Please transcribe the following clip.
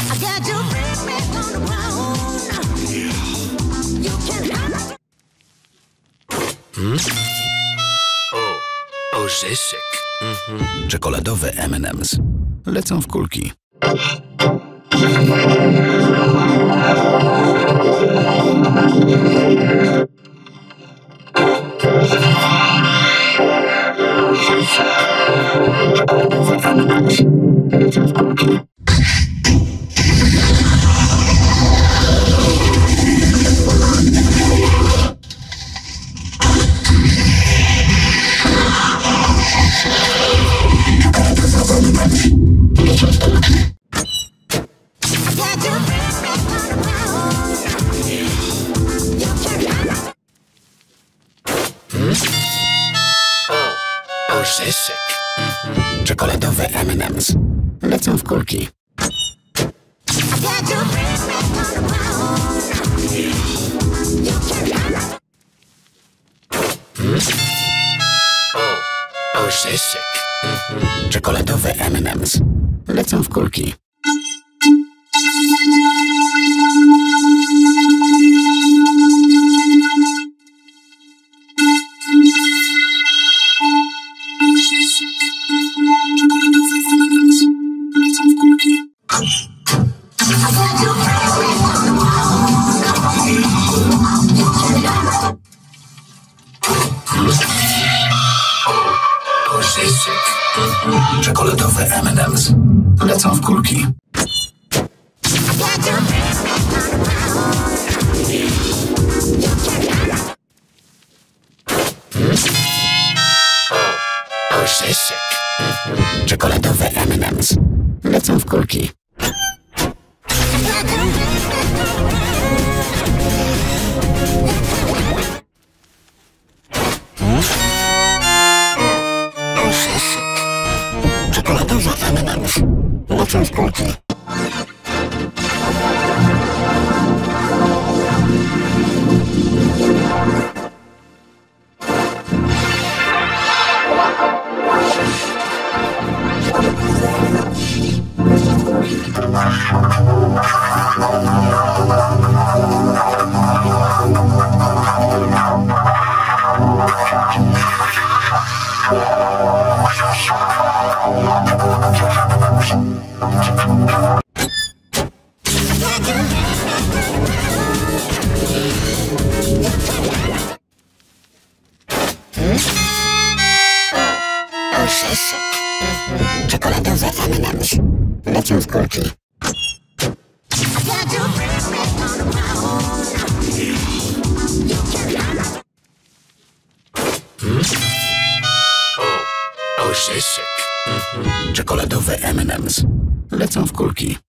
Orzeszek. Czekoladowe M&M's lecą w kulki. Orzeszek. Czekoladowe M&M's lecą w kulki. Orzeszek. Czekoladowe M&M's lecą w kulki. Orzeszek. Czekoladowe M&M's lecą w kulki. Orzeszek. Czekoladowe M&M's lecą w kulki. Czekoladowe M&M's lecą w kulki. Orzeszek. Czekoladowe M&M's lecą w kulki. Orzeszek. Czekoladowe M&M's lecą w kulki.